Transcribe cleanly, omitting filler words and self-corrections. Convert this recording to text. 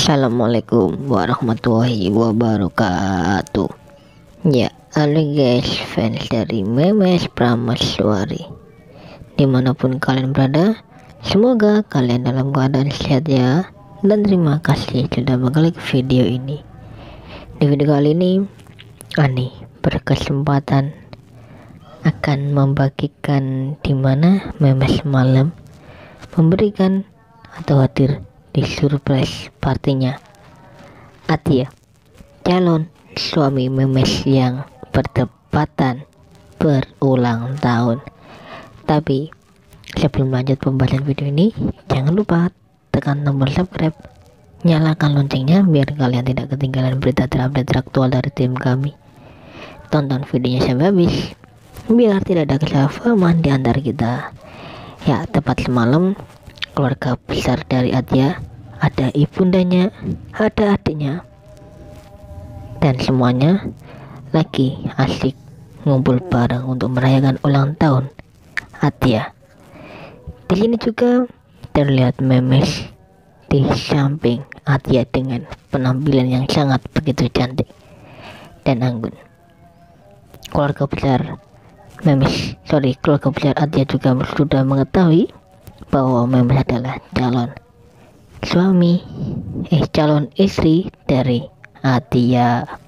Assalamualaikum warahmatullahi wabarakatuh. Ya, halo guys, fans dari Memes Prameswari. Dimanapun kalian berada, semoga kalian dalam keadaan sehat ya. Dan terima kasih sudah mengklik video ini. Di video kali ini, Ani berkesempatan akan membagikan dimana Memes Malam memberikan atau hadir di surprise partinya Atia, calon suami Memes yang bertepatan berulang tahun. Tapi sebelum lanjut pembahasan video ini, jangan lupa tekan tombol subscribe, nyalakan loncengnya biar kalian tidak ketinggalan berita terupdate teraktual dari tim kami. Tonton videonya sampai habis biar tidak ada kesalahpahaman di antara kita. Ya, tepat semalam keluarga besar dari Atia, ada ibundanya, ada adiknya, dan semuanya lagi asik ngumpul bareng untuk merayakan ulang tahun Atia. Di sini juga terlihat Memes di samping Atia dengan penampilan yang sangat begitu cantik dan anggun. Keluarga besar Atia juga sudah mengetahui bahwa Memes adalah calon istri dari Atia.